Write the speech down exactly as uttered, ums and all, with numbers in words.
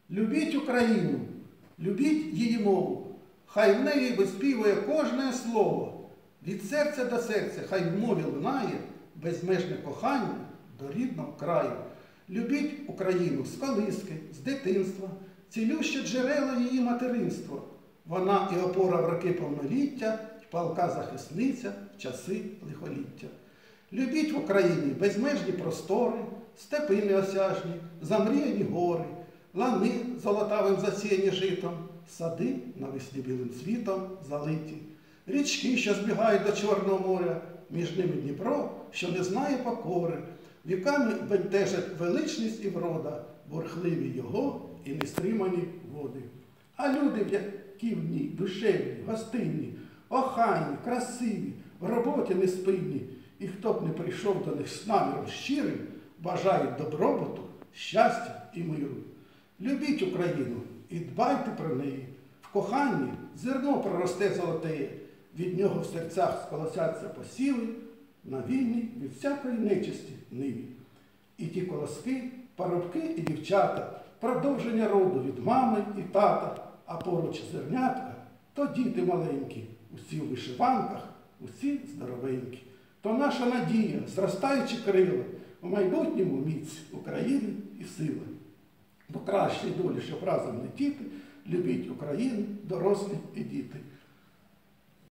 Любіть Україну, любіть її мову, хай в неї виспівує кожне слово. Від серця до серця хай в мові лунає безмежне кохання до рідного краю. Любіть Україну з колиски, з дитинства, цілюще джерело її материнства. Вона і опора в роки повноліття, і палка захисниця в часи лихоліття. Любіть в Україні безмежні простори, степи неосяжні, замріяні гори, лани золотавим засіяні житом, сади навесні білим цвітом залиті, річки, що збігають до Чорного моря, між ними Дніпро, що не знає покори, віками бентежать величність і врода, бурхливі його і нестримані води. А люди, які в ній душевні, гостинні, охайні, красиві, в роботі неспинні, і хто б не прийшов до них з наміром щирим, бажають добробуту, щастя і миру. Любіть Україну і дбайте про неї. В коханні зерно проросте золотеє, від нього в серцях сколосяться посіви, на вільні від всякої нечисті ниві. І ті колоски, парубки і дівчата, продовження роду від мами і тата, а поруч зернятка, то діти маленькі, усі в вишиванках, усі здоровенькі. То наша надія, зростаючи крила, у майбутньому міць України і сили. До кращої долі, щоб разом летіти, любіть Україну, дорослі і діти.